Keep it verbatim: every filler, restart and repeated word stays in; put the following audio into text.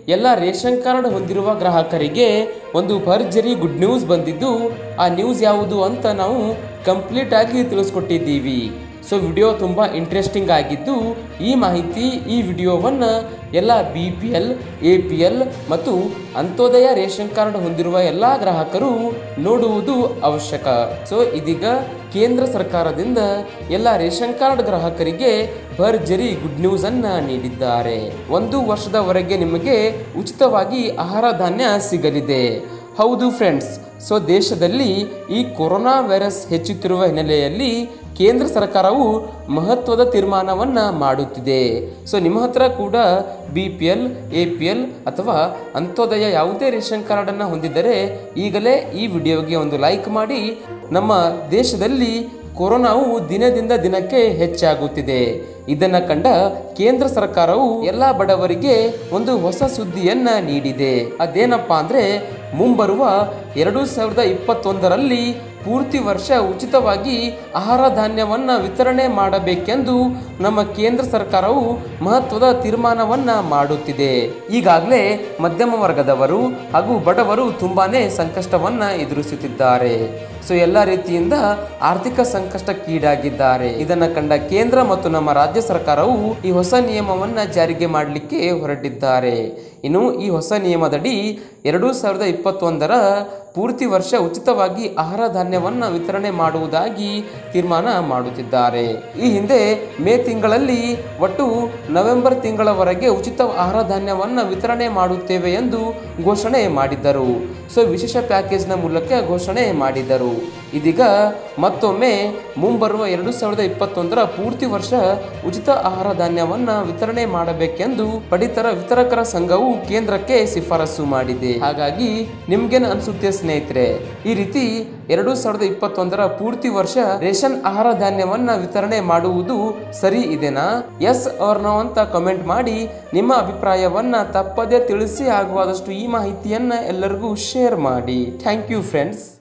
ಎಲ್ಲ ration card ಹೊಂದಿರುವ ಗ್ರಾಹಕರಿಗೆ ಒಂದು ಭರ್ಜರಿ ಗುಡ್ ನ್ಯೂಸ್ ಬಂದಿದ್ದು, ಆ ನ್ಯೂಸ್ ಯಾವುದು ಅಂತ ನಾವು ಕಂಪ್ಲೀಟ್ ಆಗಿ ತಿಳಿಸ್ಕೊಟ್ಟಿದ್ದೀವಿ. ಸೊ ವಿಡಿಯೋ ತುಂಬ ಇಂಟ್ರೆಸ್ಟಿಂಗ್ ಆಗಿದ್ದು, ಈ ಮಾಹಿತಿ ಈ ವಿಡಿಯೋವನ್ನು ಎಲ್ಲ B P L, A P L ಮತ್ತು ಅಂತ್ಯೋದಯ ರೇಷನ್ ಕಾರ್ಡ್ ಹೊಂದಿರುವ ಎಲ್ಲ ಗ್ರಾಹಕರು ನೋಡುವುದು ಅವಶ್ಯಕ. ಸೊ ಇದೀಗ ಕೇಂದ್ರ ಸರ್ಕಾರದಿಂದ ಎಲ್ಲ ರೇಷನ್ ಕಾರ್ಡ್ ಗ್ರಾಹಕರಿಗೆ ಭರ್ಜರಿ ಗುಡ್ ನ್ಯೂಸ್ ಅನ್ನ ನೀಡಿದ್ದಾರೆ. ಒಂದು ವರ್ಷದವರೆಗೆ ನಿಮಗೆ ಉಚಿತವಾಗಿ ಆಹಾರ ಧಾನ್ಯ ಸಿಗಲಿದೆ. ಹೌದು ಫ್ರೆಂಡ್ಸ್, ಸೊ ದೇಶದಲ್ಲಿ ಈ ಕೊರೋನಾ ವೈರಸ್ ಹೆಚ್ಚುತ್ತಿರುವ ಹಿನ್ನೆಲೆಯಲ್ಲಿ ಕೇಂದ್ರ ಸರ್ಕಾರವು ಮಹತ್ವದ ತೀರ್ಮಾನವನ್ನು ಮಾಡುತ್ತಿದೆ. ಸೊ ನಿಮ್ಮ ಹತ್ರ ಕೂಡ B P L, A P L ಅಥವಾ ಅಂತ್ಯೋದಯ ಯಾವುದೇ ರೇಷನ್ ಕಾರ್ಡನ್ನು ಹೊಂದಿದ್ದರೆ ಈಗಲೇ ಈ ವಿಡಿಯೋಗೆ ಒಂದು ಲೈಕ್ ಮಾಡಿ. ನಮ್ಮ ದೇಶದಲ್ಲಿ ಕೊರೋನಾವು ದಿನದಿಂದ ದಿನಕ್ಕೆ ಹೆಚ್ಚಾಗುತ್ತಿದೆ. ಇದನ್ನ ಕಂಡ ಕೇಂದ್ರ ಸರ್ಕಾರವು ಎಲ್ಲ ಬಡವರಿಗೆ ಒಂದು ಹೊಸ ಸುದ್ದಿಯನ್ನ ನೀಡಿದೆ. ಅದೇನಪ್ಪಾ ಅಂದ್ರೆ, ಮುಂಬರುವ ಎರಡು ಸಾವಿರದ ಇಪ್ಪತ್ತೊಂದರಲ್ಲಿ ಪೂರ್ತಿ ವರ್ಷ ಉಚಿತವಾಗಿ ಆಹಾರ ಧಾನ್ಯವನ್ನು ವಿತರಣೆ ಮಾಡಬೇಕೆಂದು ನಮ್ಮ ಕೇಂದ್ರ ಸರ್ಕಾರವು ಮಹತ್ವದ ತೀರ್ಮಾನವನ್ನು ಮಾಡುತ್ತಿದೆ. ಈಗಾಗಲೇ ಮಧ್ಯಮ ವರ್ಗದವರು ಹಾಗೂ ಬಡವರು ತುಂಬಾನೇ ಸಂಕಷ್ಟವನ್ನು ಎದುರಿಸುತ್ತಿದ್ದಾರೆ. ಸೊ ಎಲ್ಲ ರೀತಿಯಿಂದ ಆರ್ಥಿಕ ಸಂಕಷ್ಟಕ್ಕೀಡಾಗಿದ್ದಾರೆ. ಇದನ್ನು ಕಂಡ ಕೇಂದ್ರ ಮತ್ತು ನಮ್ಮ ರಾಜ್ಯ ಸರ್ಕಾರವು ಈ ಹೊಸ ನಿಯಮವನ್ನು ಜಾರಿಗೆ ಮಾಡಲಿಕ್ಕೆ ಹೊರಟಿದ್ದಾರೆ. ಇನ್ನು ಈ ಹೊಸ ನಿಯಮದಡಿ ಎರಡು ಸಾವಿರದ ಇಪ್ಪತ್ತೊಂದರ ಪೂರ್ತಿ ವರ್ಷ ಉಚಿತವಾಗಿ ಆಹಾರ ಧಾನ್ಯವನ್ನು ವಿತರಣೆ ಮಾಡುವುದಾಗಿ ತೀರ್ಮಾನ ಮಾಡುತ್ತಿದ್ದಾರೆ. ಈ ಹಿಂದೆ ಮೇ ತಿಂಗಳಲ್ಲಿ ಒಟ್ಟು ನವೆಂಬರ್ ತಿಂಗಳವರೆಗೆ ಉಚಿತ ಆಹಾರ ಧಾನ್ಯವನ್ನು ವಿತರಣೆ ಮಾಡುತ್ತೇವೆ ಎಂದು ಘೋಷಣೆ ಮಾಡಿದ್ದರು. ಸೊ ವಿಶೇಷ ಪ್ಯಾಕೇಜ್ನ ಮೂಲಕ ಘೋಷಣೆ ಮಾಡಿದರು. ಇದೀಗ ಮತ್ತೊಮ್ಮೆ ಮುಂಬರುವ ಎರಡು ಸಾವಿರದ ಇಪ್ಪತ್ತೊಂದರ ಪೂರ್ತಿ ವರ್ಷ ಉಚಿತ ಆಹಾರ ಧಾನ್ಯವನ್ನು ವಿತರಣೆ ಮಾಡಬೇಕೆಂದು ಪಡಿತರ ವಿತರಕರ ಸಂಘವು ಕೇಂದ್ರಕ್ಕೆ ಶಿಫಾರಸು ಮಾಡಿದೆ. ಹಾಗಾಗಿ ನಿಮ್ಗೇನು ಅನ್ಸುತ್ತೆ ಸ್ನೇಹಿತರೆ, ಈ ರೀತಿ ಎರಡು ಸಾವಿರದ ಇಪ್ಪತ್ತೊಂದರ ಪೂರ್ತಿ ವರ್ಷ ರೇಷನ್ ಆಹಾರ ಧಾನ್ಯವನ್ನ ವಿತರಣೆ ಮಾಡುವುದು ಸರಿ ಇದೆನಾ? ಎಸ್ ಆರ್ ನೋ ಅಂತ ಕಮೆಂಟ್ ಮಾಡಿ ನಿಮ್ಮ ಅಭಿಪ್ರಾಯವನ್ನ ತಪ್ಪದೇ ತಿಳಿಸಿ. ಆಗುವಾದಷ್ಟು ಈ ಮಾಹಿತಿಯನ್ನ ಎಲ್ಲರಿಗೂ ಶೇರ್ ಮಾಡಿ. Thank you friends.